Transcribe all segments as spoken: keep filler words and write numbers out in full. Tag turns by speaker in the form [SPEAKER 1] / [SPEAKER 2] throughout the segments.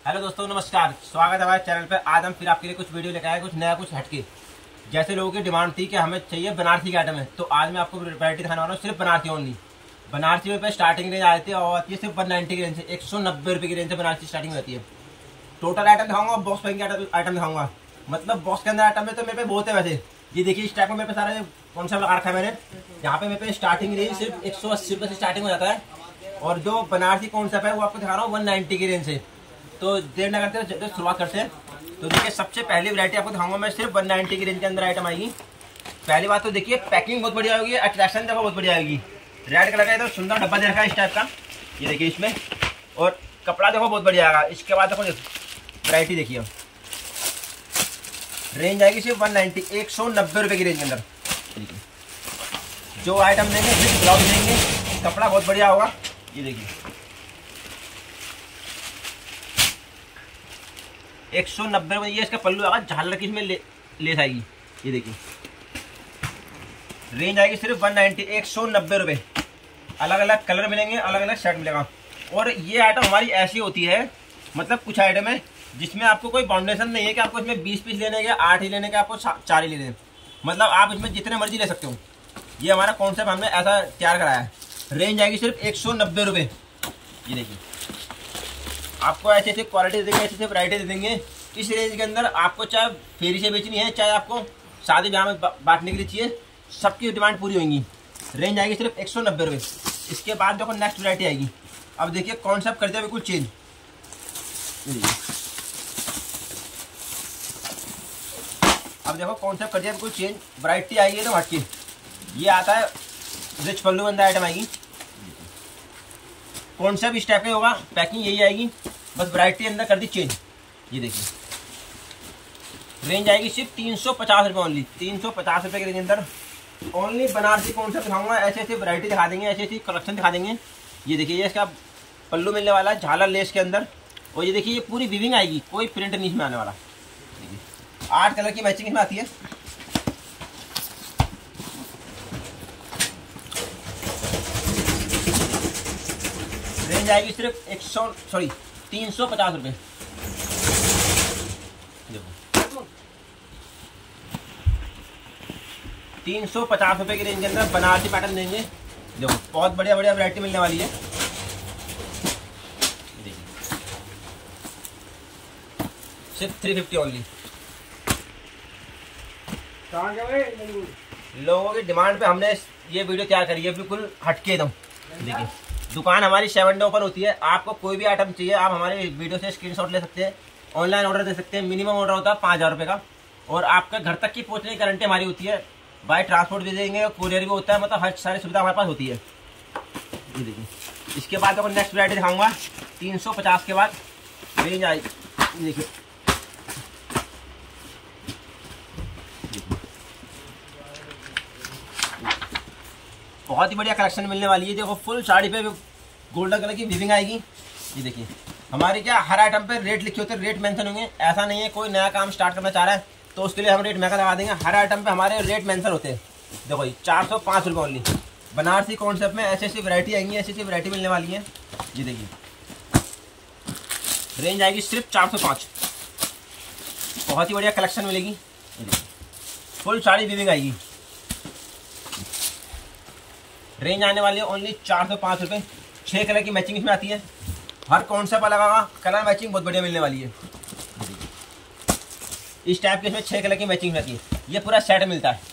[SPEAKER 1] Hello दोस्तों, नमस्कार। स्वागत है हमारे चैनल पे। आज हम फिर आपके लिए कुछ वीडियो लेकर आए, कुछ नया, कुछ हटके। जैसे लोगों की डिमांड थी कि हमें चाहिए बनारसी के आइटम है, तो आज मैं आपको वैरायटी दिखाने वाला हूँ सिर्फ बनारसी ओनली। बनारसी में पे स्टार्टिंग रेंज आती है और आती है सिर्फ वन नाइन्टी की रेंज से, एक सौ नब्बे रुपये की रेंज से बनारसी स्टार्टिंग होती है। टोटल आइटम दिखाऊंगा और बॉक्स पैकिंग के आइटम दिखाऊंगा। मतलब बॉक्स के अंदर आइटम है तो मेरे पे बहुत है। वैसे ये देखिए, इस टाइप में मेरे पे सारा कौन सा लगा रखा है मैंने। यहाँ पे मेरे पे स्टार्टिंग रेंज सिर्फ एक सौ अस्सी रुपये से स्टार्टिंग हो जाता है, और जो बनारसी कॉन्सेप्ट है वो आपको दिखा रहा हूँ वन नाइन्टी की रेंज से। तो देर न करते हैं, शुरुआत करते हैं। तो देखिए, सबसे पहली वैरायटी आपको दिखाऊंगा मैं, सिर्फ वन नाइन्टी की रेंज के अंदर आइटम आएगी। पहली बात तो देखिए, पैकिंग बहुत बढ़िया होगी, अट्रैक्शन देखो बहुत बढ़िया आएगी। रेड कलर का तो सुंदर डब्बा दे रखा है इस टाइप का, ये देखिए इसमें। और कपड़ा देखो बहुत बढ़िया आएगा। इसके बाद देखो वैरायटी देखिए, रेंज आएगी सिर्फ वन नाइन्टी, एक सौ नब्बे रुपये की रेंज के अंदर। जो आइटम देंगे सिर्फ ब्लाउज देंगे, कपड़ा बहुत बढ़िया होगा। ये देखिए एक सौ नब्बे रुपये, ये इसका पल्लू आएगा, झालर की इसमें ले, लेस आएगी। ये देखिए रेंज आएगी सिर्फ वन नाइन्टी, एक सौ नब्बे रुपये। अलग अलग कलर मिलेंगे, अलग अलग शर्ट मिलेगा। और ये आइटम हमारी ऐसी होती है, मतलब कुछ आइटम है जिसमें आपको कोई बाउंडेशन नहीं है कि आपको इसमें बीस पीस लेने के, आठ ही लेने के, आपको चार ही लेने। मतलब आप इसमें जितने मर्जी ले सकते हो। ये हमारा कॉन्सेप्ट हमने ऐसा तैयार कराया है। रेंज आएगी सिर्फ एक सौ नब्बे रुपये। ये देखिए, आपको ऐसे ऐसे क्वालिटी देंगे, ऐसे ऐसे वैरायटी दे देंगे। इस रेंज के अंदर आपको चाहे फेरी से बेचनी है, चाहे आपको शादी ब्याह में बांटने के लिए चाहिए, सबकी डिमांड पूरी होंगी। रेंज आएगी सिर्फ एक सौ नब्बे रुपये। इसके बाद देखो नेक्स्ट वैरायटी आएगी। अब देखिए कॉन्सेप्ट कर दिया बिल्कुल चेंज। अब देखो कॉन्सेप्ट कर दिया बिल्कुल चेंज, वैरायटी आएगी तो हटके। ये आता है रिच पल्लू बंदा आइटम आएगी। कॉन्सेप्ट इस टाइप का होगा, पैकिंग यही आएगी, बस वैरायटी अंदर कर दी चेंज। ये देखिए रेंज आएगी सिर्फ तीन सौ पचास रुपये ओनली, तीन सौ पचास रुपये के रेंज अंदर ओनली बनारसी कॉन्सेप्ट दिखाऊंगा। ऐसे ऐसी वैरायटी दिखा देंगे, ऐसी ऐसी कलेक्शन दिखा देंगे। ये देखिए, ये इसका पल्लू मिलने वाला है झालर लेस के अंदर। और ये देखिए, ये पूरी वीविंग आएगी, कोई प्रिंट नहीं इसमें आने वाला। देखिए आठ कलर की मैचिंग इसमें आती है। रेंज आएगी सिर्फ एक सौ सॉरी तीन सौ पचास रुपये। तीन सौ पचास रुपये की रेंज के अंदर बनारसी पैटर्न देंगे। देखो बहुत बढ़िया बढ़िया वैरायटी मिलने वाली है। सिर्फ थ्री फिफ्टी ओनली। लोगों की डिमांड पे हमने ये वीडियो तैयार करी है, बिल्कुल हटके एकदम। देखिए दुकान हमारी सेवन डे ओपन होती है। आपको कोई भी आइटम चाहिए, आप हमारे वीडियो से स्क्रीनशॉट ले सकते हैं, ऑनलाइन ऑर्डर दे सकते हैं। मिनिमम ऑर्डर होता है पाँच हज़ार रुपये का, और आपका घर तक की पहुंचने की गारंटी हमारी होती है। बाय ट्रांसपोर्ट भी देंगे, कुरियर भी होता है, मतलब हर सारी सुविधा हमारे पास होती है। ये देखिए, इसके बाद आपको नेक्स्ट वैरायटी दिखाऊंगा। तीन सौ पचास के बाद रेंज आई, देखिए बहुत ही बढ़िया कलेक्शन मिलने वाली है। देखो फुल साड़ी पे गोल्डन कलर की वीविंग आएगी। ये देखिए, हमारी क्या हर आइटम पे रेट लिखे होते हैं, रेट मेंशन होंगे। ऐसा नहीं है कोई नया काम स्टार्ट करना चाह रहा है तो उसके लिए हम रेट महंगा लगा देंगे। हर आइटम पे हमारे रेट मेंशन होते हैं। देखो ये चार सौ पाँच रुपये ओनली। बनारसी कॉन्सेप्ट में ऐसी ऐसी वैरायटी आएंगी, ऐसी ऐसी वैरायटी मिलने वाली है। ये देखिए रेंज आएगी सिर्फ चार सौ पाँच। बहुत ही बढ़िया कलेक्शन मिलेगी। फुल साड़ी वीविंग आएगी। रेंज आने वाली है ओनली चार सौ पाँच रुपये। छः कलर की मैचिंग इसमें आती है। हर कॉन्सेप्ट अलग होगा, कलर मैचिंग बहुत बढ़िया मिलने वाली है। इस टाइप के इसमें छः कलर की मैचिंग आती है। ये पूरा सेट मिलता है।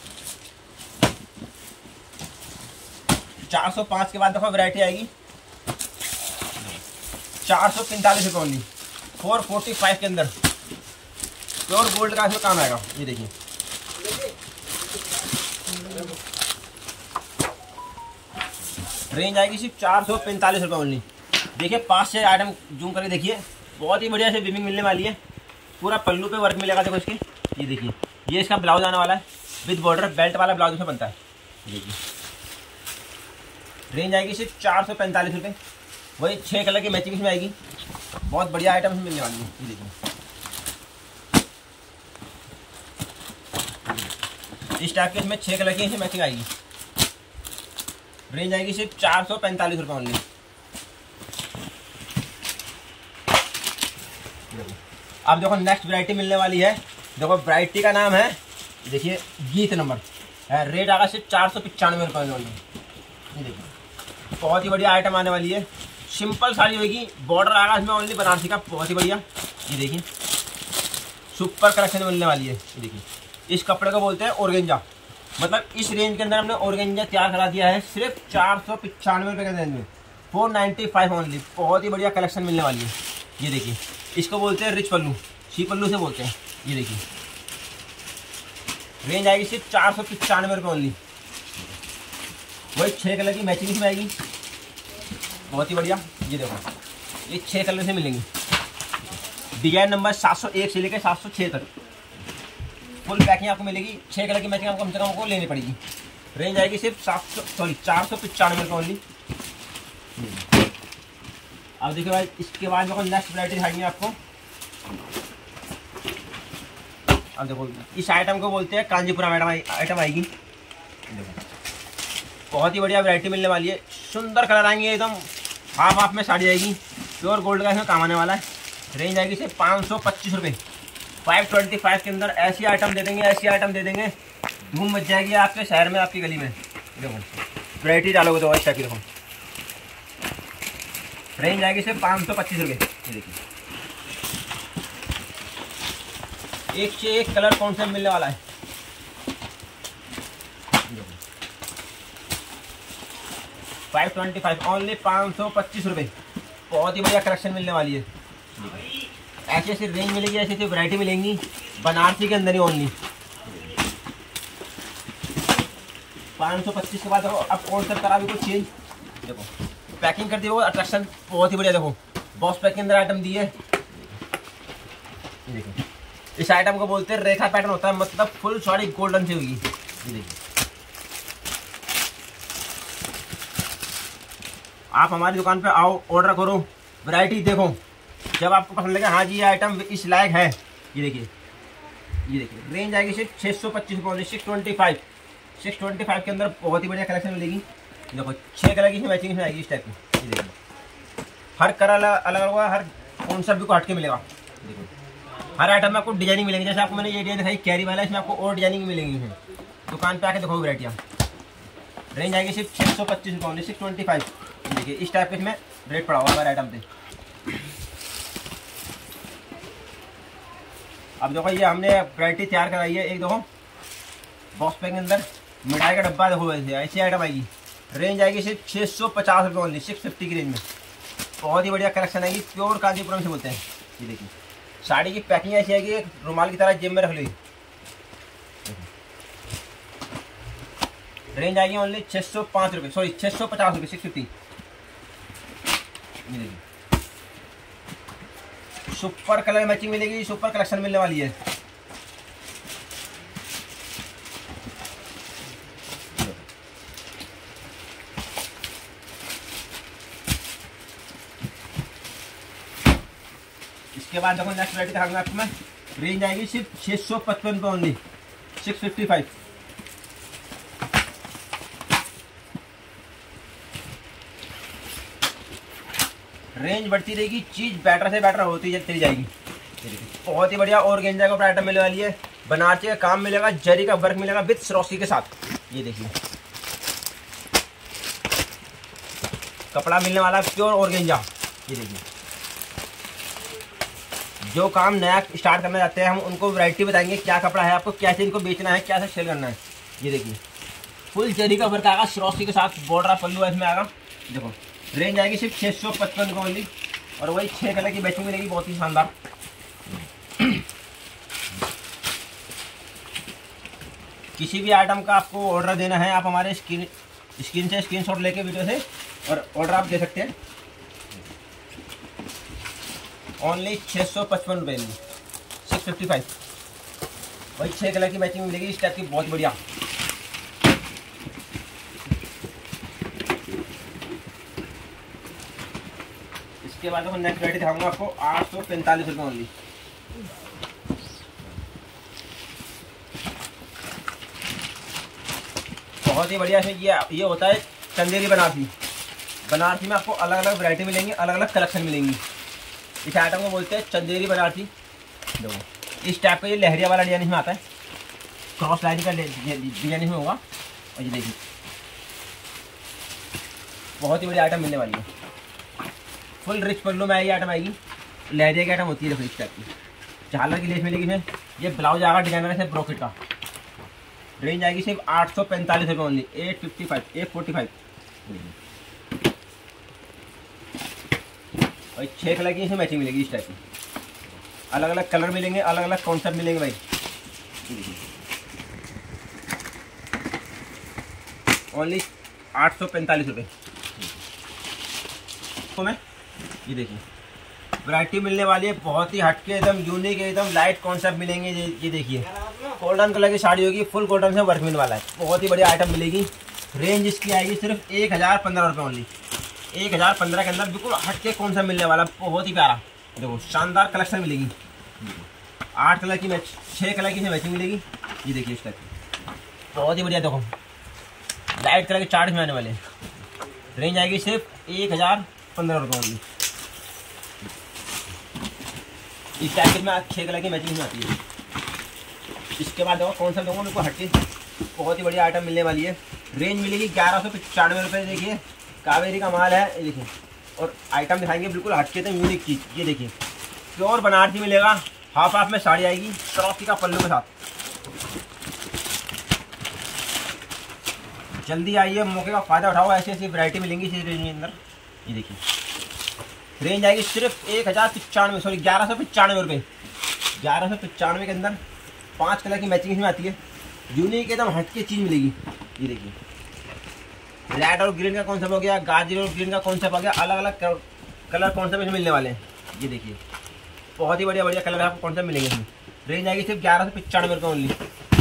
[SPEAKER 1] चार सौ पाँच के बाद देखो वैरायटी आएगी चार सौ पैंतालीस रुपये ओनली, फोर फोर्टी फाइव के अंदर। प्योर गोल्ड का इसमें काम आएगा। ये देखिए रेंज आएगी सिर्फ चार सौ पैंतालीस रुपये ओनली। देखिए पाँच छः आइटम जूम करके देखिए, बहुत ही बढ़िया से वीविंग मिलने वाली है। पूरा पल्लू पे वर्क मिलेगा। देखो इसके, ये देखिए, ये इसका ब्लाउज आने वाला है विद बॉर्डर, बेल्ट वाला ब्लाउज इसमें बनता है। देखिए रेंज आएगी सिर्फ चार सौ पैंतालीस रुपये। वही छः कलर की मैचिंग इसमें आएगी। बहुत बढ़िया आइटम मिलने वाली है। ये देखिए इस टाइप के इसमें छः कलर की मैचिंग आएगी। रेंज आएगी सिर्फ चार सौ पैंतालीस रुपये ओनली। अब देखो नेक्स्ट वैरायटी मिलने वाली है। देखो वैरायटी का नाम है, देखिए गीत नंबर है। रेट आगा सिर्फ चार सौ पचानवे रुपये में। ये देखिए बहुत ही बढ़िया आइटम आने वाली है। सिंपल साड़ी होगी, बॉर्डर आगा इसमें ओनली बनारसी का, बहुत ही बढ़िया। ये देखिए सुपर कलेक्शन मिलने वाली है। ये देखिए इस कपड़े को बोलते हैं ऑर्गेंजा, मतलब इस रेंज के अंदर हमने ऑर्गेंजा तैयार करा दिया है सिर्फ चार सौ पचानवे रुपये के रेंज में, फोर नाइन्टी फाइव ओनली। बहुत ही बढ़िया कलेक्शन मिलने वाली है। ये देखिए इसको बोलते हैं रिच पल्लू, सी पल्लू से बोलते हैं। ये देखिए रेंज आएगी सिर्फ चार सौ पचानवे रुपये ओनली। वही छः कलर की मैचिंग इसमें आएगी, बहुत ही बढ़िया। ये देखो ये छः कलर से मिलेंगी। डिजाइन नंबर सात सौ एक से लेकर सात सौ छः तक फुल पैकिंग आपको मिलेगी। छः कलर की मैचिंग आपको कम से कम आपको लेनी पड़ेगी। रेंज आएगी सिर्फ सात सौ सॉरी चार सौ पचानवे रुपये ओनली। अब देखिए भाई इसके बाद देखो नेक्स्ट वैरायटी दिखाएंगे आपको। अब देखो इस आइटम को बोलते हैं कांजीपुरम आइटम आएगी। देखो बहुत ही बढ़िया वैरायटी मिलने वाली है। सुंदर कलर आएंगे, एकदम हाफ हाफ में साड़ी आएगी। प्योर गोल्ड का इसमें काम आने वाला है। रेंज आएगी सिर्फ पाँच सौ पच्चीस रुपये। फाइव ट्वेंटी फाइव के अंदर ऐसी आइटम दे देंगे, ऐसी आइटम दे देंगे, धूम मच जाएगी आपके शहर में, आपकी गली में। देखो वैरायटी डालोगे तो अच्छा की देखो रेंज आएगी सिर्फ पाँच सौ पच्चीस रुपये। ये देखिए एक से एक कलर कौन सा मिलने वाला है। फाइव ट्वेंटी फाइव ओनली, पाँच सौ पच्चीस रुपये। बहुत ही बढ़िया कलेक्शन मिलने वाली है। ऐसी ऐसी रेंज मिलेगी, ऐसी ऐसी वैरायटी मिलेंगी बनारसी के अंदर ही ओनली। पाँच सौ पच्चीस के बाद देखो अब कौन सा करा भी कुछ चेंज। देखो पैकिंग कर दी वो अट्रैक्शन बहुत ही बढ़िया। देखो बॉक्स पैक के अंदर आइटम दी है। देखो इस आइटम को बोलते हैं रेखा पैटर्न होता है, मतलब फुल साड़ी गोल्डन से होगी। ये देखिए आप हमारी दुकान पे आओ, ऑर्डर करो, वैरायटी देखो, जब आपको पसंद लगे हाँ जी ये आइटम इस लायक है। ये देखिए ये देखिए रेंज आएगी सिर्फ छः सौ पच्चीस रुपये, six twenty five six twenty five के अंदर बहुत ही बढ़िया कलेक्शन मिलेगी। देखो छः कलर की मैचिंग में आएगी इस टाइप की। ये देखिए हर कलर अलग अलग होगा, हर कॉन्सेप्ट भी को हट के मिलेगा। देखो हर आइटम में आपको डिजाइनिंग मिलेगी। जैसे आपको मैंने ये डिजाइन दिखाई कैरी वाला, इसमें आपको और डिजाइनिंग मिलेंगी। दुकान पे आके देखो वैरायटियाँ। रेंज आएगी सिर्फ छः सौ पच्चीस रुपये, सिक्स ट्वेंटी फाइव। देखिए इस टाइप के इसमें रेट पड़ा हुआ हर आइटम पे। अब देखो ये हमने वैरायटी तैयार कराई है। एक देखो बॉक्स पैक के अंदर मिठाई का डब्बा, देखो वैसे ऐसी आइटम आएगी। रेंज आएगी सिर्फ छः सौ पचास रुपये ओनली, सिक्स फिफ्टी की रेंज में। बहुत ही बढ़िया कलेक्शन आएगी, प्योर कांजीपुरम से बोलते हैं। ये देखिए साड़ी की पैकिंग ऐसी आएगी, एक रुमाल की तरह जेब में रख ली। रेंज आएगी ओनली छः सौ पाँच रुपये सॉरी छः सौ पचास रुपये, सिक्स फिफ्टी। ये देखिए सुपर कलर मैचिंग मिलेगी, सुपर कलेक्शन मिलने वाली है। इसके बाद देखो नेक्स्ट वैरायटी दिखाऊंगा आपको मैं। रेंज आएगी सिर्फ छः सौ पचपन रुपये only, six fifty five. Range बढ़ती रहेगी, चीज बेटर से बेटर होती चली जाएगी। बहुत ही बढ़िया ऑर्गेंजा का आइटम मिलने वाली है। बनारसी का काम मिलेगा, जरी का वर्क मिलेगा विद सरोसी के साथ। ये देखिए कपड़ा मिलने वाला प्योर ऑर्गेंजा। ये देखिए जो काम नया स्टार्ट करना चाहते हैं हम उनको वैरायटी बताएंगे, क्या कपड़ा है, आपको कैसे इनको बेचना है, कैसे सेल करना है। ये देखिए फुल जरी का वर्क आएगा, सरोसी के साथ बॉर्डर पल्लू इसमें आएगा। देखो रेंज आएगी सिर्फ छः सौ पचपन रुपये ओनली, और वही छः कलर की मैचिंग मिलेगी, बहुत ही शानदार। किसी भी आइटम का आपको ऑर्डर देना है, आप हमारे स्क्रीन स्क्रीन से स्क्रीनशॉट लेके वीडियो से और ऑर्डर आप दे सकते हैं। ओनली छः सौ पचपन रुपये में, सिक्स फिफ्टी फाइव। वही छः कलर की मैचिंग मिलेगी इस टाइप की, बहुत बढ़िया। इसके बाद मैं नेक्स्ट वैरायटी दिखाऊंगा आपको, आठ सौ पैंतालीस रुपये ओनली। बहुत ही बढ़िया है। ये ये होता है चंदेरी बनारसी। बनारसी में आपको अलग अलग वैरायटी मिलेंगी, अलग अलग कलेक्शन मिलेंगी। इस आइटम को बोलते हैं चंदेरी बनारसी। देखो इस टाइप का ये लहरिया वाला डिजाइन इसमें आता है, क्रॉस लाइन का डिजाइन इसमें होगा। और ये देखिए बहुत ही बड़ी आइटम मिलने वाली है। फुल रिच पल्लू में आई आइटम आएगी, लहरिया की आइटम होती है। देखो इस टाइप की झालर की लेस मिलेगी इसमें। ये ब्लाउज आएगा डिजाइनर से ब्रोकेट का। रेंज आएगी सिर्फ आठ सौ पैंतालीस रुपये only, eight fifty five eight forty five. भाई छः कलर की इसमें मैचिंग मिलेगी इस टाइप की। अलग अलग कलर मिलेंगे, अलग अलग कॉन्सेप्ट मिलेंगे भाई। ओनली आठ सौ पैंतालीस रुपये तो मैं ये देखिए वैरायटी मिलने वाली है, बहुत ही हटके एकदम यूनिक एकदम लाइट कॉन्सेप्ट मिलेंगे। ये ये देखिए गोल्डन कलर की साड़ी होगी, फुल गोल्डन से वर्क मिलने वाला है। बहुत ही बढ़िया आइटम मिलेगी। रेंज इसकी आएगी सिर्फ एक हज़ार पंद्रह रुपये ओनली, एक हज़ार पंद्रह के अंदर बिल्कुल हटके कॉन्सेप्ट मिलने वाला, बहुत ही प्यारा। देखो शानदार कलेक्शन मिलेगी। आठ कलर की मैच छः कलर की मैचिंग मिलेगी। ये देखिए इस टाइप बहुत ही बढ़िया। देखो लाइट कलर के चार्ट में आने वाले। रेंज आएगी सिर्फ एक हज़ार पंद्रह रुपये ओनली। इस टाइप में छः कलर की मैचिंग में आती है। इसके बाद देखो कौन सा दूँगा मेरे को हटके बहुत ही बढ़िया आइटम मिलने वाली है। रेंज मिलेगी ग्यारह सौ पचानवे रुपये। देखिए कावेरी का माल है ये देखिए। और आइटम दिखाएंगे बिल्कुल हटके थे यूनिक चीज़। ये देखिए प्योर बनारसी मिलेगा, हाफ हाफ में साड़ी आएगी, क्रॉसी का पल्लू के साथ। जल्दी आइए, मौके का फ़ायदा उठाओ, ऐसी ऐसी वैरायटी मिलेंगी इस रेंज के अंदर। ये देखिए रेंज आएगी सिर्फ एक हज़ार पचानवे सॉरी ग्यारह सौ पचानवे रुपये। ग्यारह सौ पचानवे के अंदर पाँच कलर की मैचिंग इसमें आती है। यूनिक एकदम हटके चीज़ मिलेगी। ये देखिए रेड और ग्रीन का कॉन्सेप्ट हो गया, गाजर और ग्रीन का कॉन्सेप्ट हो गया, अलग अलग कलर कॉन्सेप्ट इसमें मिलने वाले हैं। ये देखिए बहुत ही बढ़िया बढ़िया कलर आपको कॉन्सेप्ट मिलेंगे इसमें। रेंज आएगी सिर्फ ग्यारह सौ पचानवे रुपये ओनली।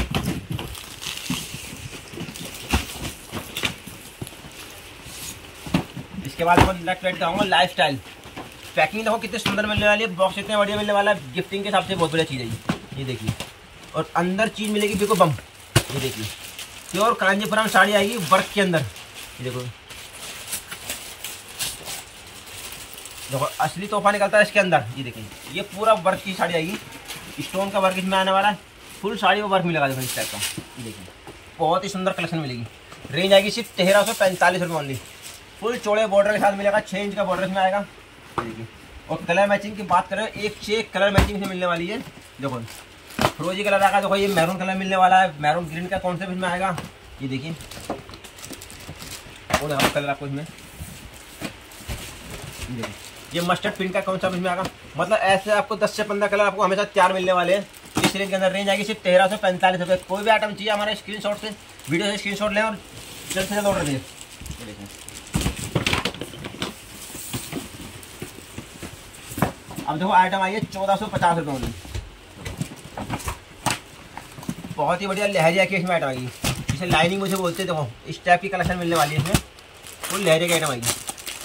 [SPEAKER 1] इसके बाद मैं नेक्स्ट रेट दिखाऊंगा लाइफ स्टाइल। पैकिंग देखो कितनी सुंदर मिलने वाली है, बॉक्स इतने बढ़िया मिलने वाला है, गिफ्टिंग के हिसाब से बहुत बढ़िया चीज़ है ये। ये देखिए और अंदर चीज़ मिलेगी बिल्कुल बम। ये देखिए प्योर कांजीपुरम साड़ी आएगी वर्क के अंदर। ये देखो देखो असली तोहफा निकलता है इसके अंदर। ये देखिए ये पूरा वर्क की साड़ी आएगी, स्टोन का वर्क इसमें आने वाला है, फुल साड़ी को वर्क मिलेगा। देखो इस टाइप का ये देखिए बहुत ही सुंदर कलेक्शन मिलेगी। रेंज आएगी सिर्फ तेरह सौ पैंतालीस रुपये ओनली। फुल चौड़े बॉर्डर के साथ मिलेगा, छः इंच का बॉर्डर इसमें आएगा। देखिए और कलर मैचिंग की बात करें, एक से एक कलर मैचिंग से मिलने वाली है। देखो फ्रोजी कलर आएगा, देखो ये मैरून कलर मिलने वाला है, मैरून ग्रीन का कॉन्सेप्ट इसमें आएगा। ये देखिए और यहाँ कलर आपको इसमें देखिए ये मस्टर्ड पिंक का कॉन्सेप्ट इसमें आएगा। मतलब ऐसे आपको दस से पंद्रह कलर आपको हमेशा तैयार मिलने वाले हैं इस रेंज के अंदर। रेंज आएगी सिर्फ तेरह सौ पैंतालीस रुपये। कोई भी आइटम चाहिए हमारे स्क्रीनशॉट से वीडियो से स्क्रीनशॉट लें और जल्द से जल्द ऑर्डर दें। ये देखें अब देखो आइटम आई है चौदह सौ पचास रुपये ओनली। बहुत ही बढ़िया लहरिया की इसमें आइटम आएगी, जिसे लाइनिंग मुझे बोलते हैं। देखो इस टाइप की कलेक्शन मिलने वाली है इसमें, फुल लहरिया की आइटम आएगी।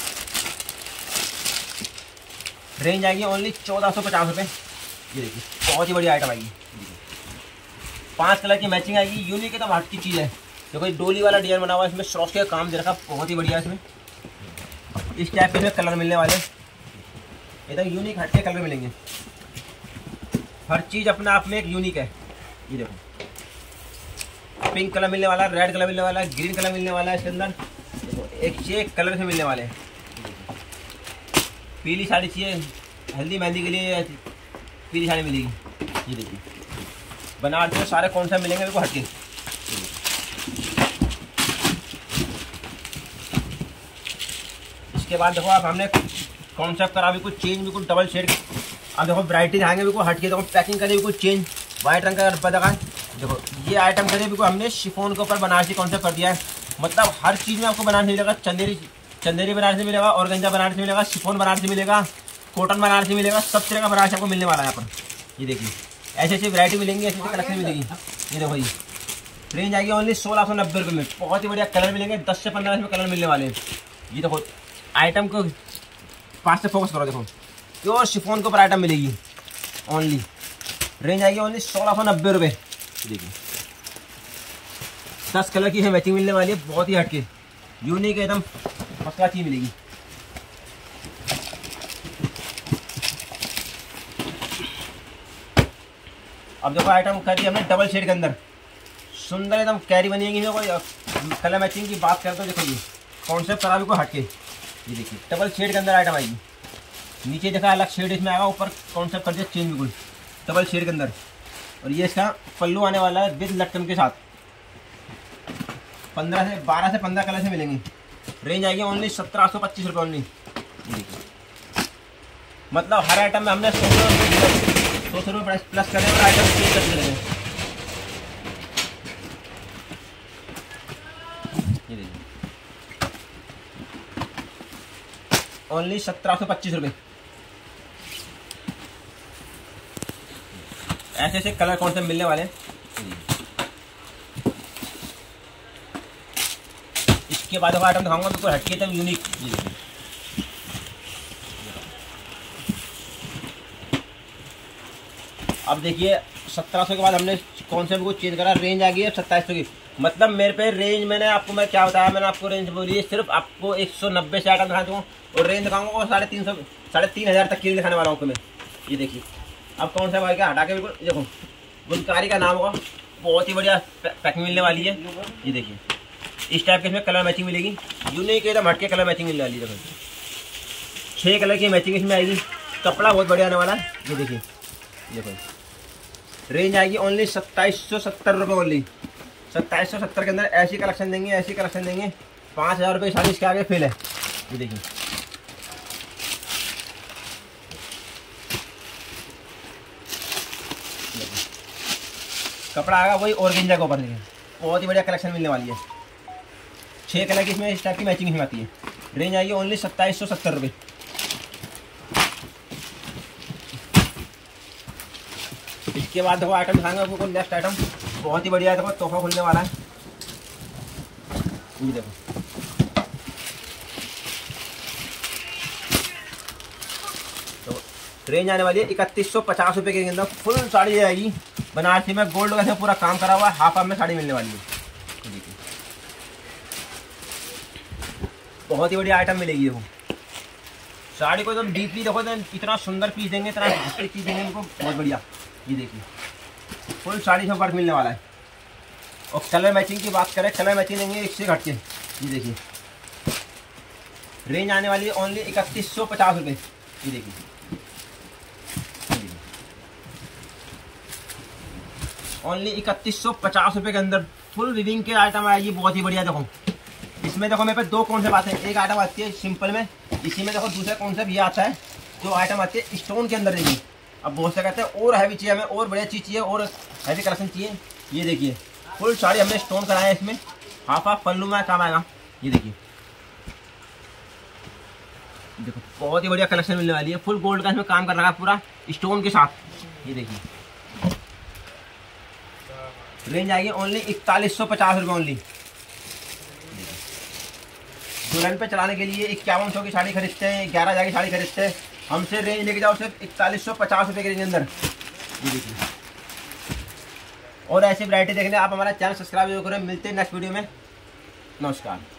[SPEAKER 1] रेंज आएगी ओनली चौदह सौ पचास रुपये। ये देखिए बहुत ही बढ़िया आइटम आएगी। पांच कलर की मैचिंग आएगी, यूनिक एकदम हट की चीज़ है। देखो डोली वाला डिजाइन बना हुआ है, इसमें श्रॉस का काम दे रखा, बहुत ही बढ़िया। इसमें इस टाइप के इसमें कलर मिलने वाले, एकदम यूनिक हटके कलर मिलेंगे। हर चीज़ अपने आप में एक यूनिक है। ये देखो पिंक कलर मिलने वाला है, रेड कलर मिलने वाला है, ग्रीन कलर मिलने वाला है इसके अंदर। देखो एक से एक कलर से मिलने वाले हैं। पीली साड़ी चाहिए हल्दी मेहंदी के लिए, पीली साड़ी मिलेगी। ये देखिए बनारसी में सारे कौन सा मिलेंगे बिल्कुल हटके। इसके बाद देखो आप हमने कॉन्सेप्ट करा बिल्कुल चेंज, बिल्कुल डबल शेड। अब देखो वैरायटी दिखाएंगे बिल्कुल हटके। देखो पैकिंग करिए बिल्कुल चेंज, वाइट रंग का डब्बा दिखाएं। देखो ये आइटम करिए बिल्कुल हमने शिफॉन के ऊपर बनारसी कॉन्सेप्ट कर दिया है। मतलब हर चीज़ में आपको बनारसी मिलेगा। चंदेरी चंदेरी बनारसी मिलेगा, ऑर्गेंजा बनारसी मिलेगा, शिफॉन बनारसी मिलेगा, कॉटन बनारसी मिलेगा, सब तरह का बनारसी आपको मिलने वाला है यहाँ पर। ये देखिए ऐसी ऐसी वैरायटी मिलेंगी, ऐसी कलेक्शन मिलेगी। ये देखो ये रेंज आएगी ओनली सोलह सौ नब्बे रुपये में। बहुत ही बढ़िया कलर मिलेंगे, दस से पंद्रह इसमें कलर मिलने वाले हैं। ये देखो आइटम को पास से फोकस करो, देखो प्योर शिफॉन के ऊपर आइटम मिलेगी ओनली। रेंज आएगी ओनली सोलह सौ नब्बे रुपये। देखिए दस कलर की है मैचिंग मिलने वाली है, बहुत ही हटके यूनिक एकदम फर्स्ट क्लास चीज मिलेगी। अब देखो आइटम कर दी हमने डबल शेड के अंदर, सुंदर एकदम कैरी बनेगी। कोई कलर मैचिंग की बात करते हो, देखो ये कॉन्सेप्ट करा भी कोई हटके, ये देखिए डबल शेड के अंदर आइटम आएगी। नीचे देखा अलग शेड इसमें आएगा, ऊपर कॉन्सेप्ट कर दिया चेंज बिल्कुल डबल शेड के अंदर। और ये इसका पल्लू आने वाला है विद लटकन के साथ। पंद्रह से बारह से पंद्रह कलर से मिलेंगे। रेंज आएगी ओनली सत्रह सौ पच्चीस रुपये ओनली। मतलब हर आइटम में हमने सौ सौ सौ रुपये प्लस करें और आइटम चेंज करते रहेंगे। ये देखिए ओनली सत्रह सौ पच्चीस रुपये। ऐसे ऐसे कलर कौन से मिलने वाले हैं। इसके बाद आइटम दिखाऊंगा बिल्कुल हटके एकदम यूनिक। ये देखिए अब देखिए सत्रह सौ के बाद हमने कौन से को चेंज करा, रेंज आ गई है सत्ताईस सौ की। मतलब मेरे पे रेंज मैंने आपको मैं क्या बताया, मैंने आपको रेंज बोली है सिर्फ आपको एक सौ नब्बे से आइटम दिखा दूँगा और रेंज दिखाऊंगा और साढ़े तीन सौ साढ़े तीन हज़ार तक की दिखाने वाला हूँ मैं। ये देखिए अब कौन सा भाई का हटा के बिल्कुल देखो गुलकारी का नाम होगा, बहुत ही बढ़िया पैकिंग मिलने वाली है। ये देखिए इस टाइप के इसमें कलर मैचिंग मिलेगी, यूनिक एकदम हटके कलर मैचिंग मिलने वाली है। देखो छः कलर की मैचिंग इसमें आएगी, कपड़ा बहुत बढ़िया आने वाला है। ये देखिए देखो रेंज आएगी ओनली सत्ताईस सौ सत्तर रुपये ओनली। सत्ताईस सौ सत्तर के अंदर ऐसी कलेक्शन देंगे, ऐसी कलेक्शन देंगे, पाँच हज़ार रुपये सारी इसके आगे फेल है। ये देखिए कपड़ा आएगा वही ऑर्गेंजा के ऊपर, देखिए बहुत ही बढ़िया कलेक्शन मिलने वाली है। छः कलर की इसमें इस टाइप की मैचिंग इसमें आती है। रेंज आएगी ओनली सत्ताईस सौ सत्तर रुपये। इसके बाद देखो आइटम दिखाएंगे आपको नेक्स्ट आइटम, बहुत ही बढ़िया है। देखो तोहफा खुलने वाला है। ये देखो तो रेंज आने वाली है इकतीस सौ पचास रुपये के अंदर फुल साड़ी आएगी बनारसी में, गोल्ड का पूरा काम करा हुआ है। हाफ हाफ में साड़ी मिलने वाली है। देखिए बहुत ही बढ़िया आइटम मिलेगी। देखो साड़ी को एकदम डीपली देखो, इतना सुंदर पीस देंगे, इतना अच्छी चीज देंगे इनको, बहुत बढ़िया। ये देखिए फुल साड़ी से वर्क मिलने वाला है। और कलर मैचिंग की बात करें, कलर मैचिंग देंगे एक से घट के। ये देखिए रेंज आने वाली है ओनली इकतीस सौ पचास रुपये। ये देखिए ओनली इकतीस सौ पचास रुपये के अंदर फुल विविंग के आइटम आएगी, बहुत ही बढ़िया। देखो इसमें देखो मेरे पे दो कौन से बात है, एक आइटम आती है सिंपल में, इसी में देखो दूसरा कॉन्सेप्ट ये आता है जो आइटम आती है स्टोन के अंदर। देखिए अब बहुत से कहते हैं और हैवी चाहिए हमें, और बढ़िया चीज़ चाहिए, और हैवी कलेक्शन चाहिए। ये देखिए फुल साड़ी हमने स्टोन कराया है इसमें, हाफ हाफ पल्लू में काम आएगा। ये देखिए देखो बहुत ही बढ़िया कलेक्शन मिलने वाली है। फुल गोल्ड का इसमें काम कर रहा है पूरा स्टोन के साथ। ये देखिए रेंज आएगी ओनली इकतालीस सौ पचास रुपये ओनली। दुल्हन पे चलाने के लिए इक्यावन सौ की साड़ी खरीदते हैं, ग्यारह हज़ार की साड़ी खरीदते हैं, हमसे रेंज लेके जाओ सिर्फ इकतालीस सौ पचास रुपये के रेंज अंदर। ये देखिए और ऐसी वैरायटी देखने आप हमारा चैनल सब्सक्राइब जरूर करें। मिलते हैं नेक्स्ट वीडियो में। नमस्कार।